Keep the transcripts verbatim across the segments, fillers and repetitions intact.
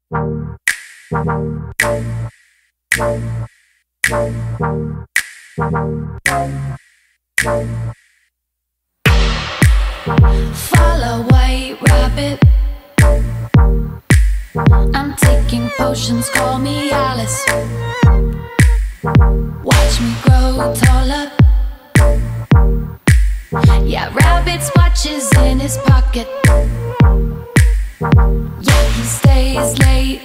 Follow white rabbit. I'm taking potions, call me Alice. Watch me grow taller. Yeah, rabbit's watches in his pocket. Yeah, he stays late,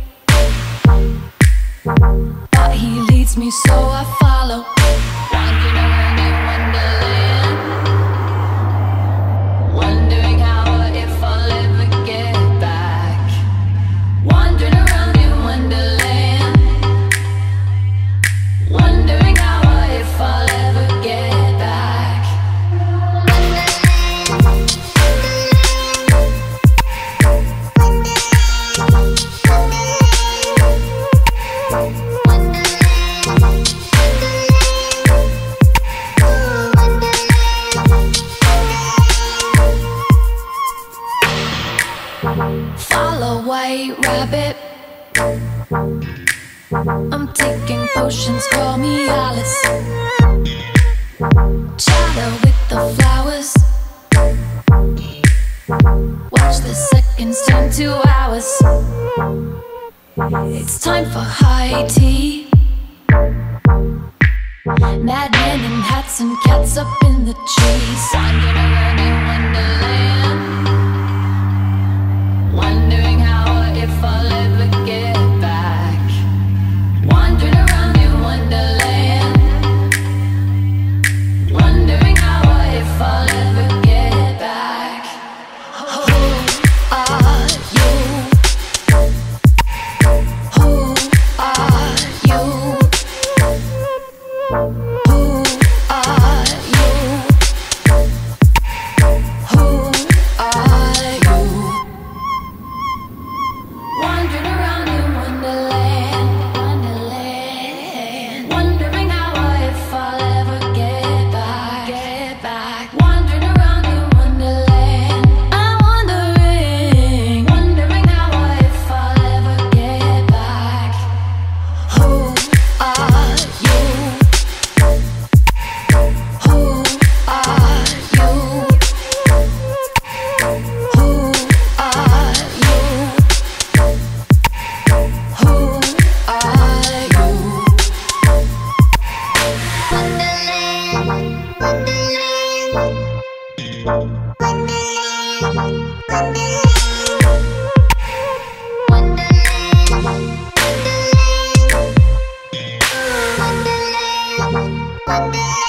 but he leads me, so I follow. Wandering around in Wonderland, wondering how or if I'll ever get back. Wandering around in Wonderland, wondering how or if I'll ever get back. Follow white rabbit. I'm taking potions, call me Alice. Chatter with the flowers. Watch the seconds turn to hours. It's time for high tea. Madmen in hats and cats up in the trees. Wandering around in Wonderland, wondering how or if I'll ever get back. Wandering around in Wonderland, wondering how or if I'll ever get back. Who are you? Who are you? Who are you? Who are you? Wandering around in Wonderland, Wonderland, wondering how or if I'll ever get back, get back. Wandering around in Wonderland, I'm wondering, wondering how or if I'll ever get back. Who are you? Who are you? Who are you? Who are you? Wonderland, Wonderland, Wonderland, Wonderland.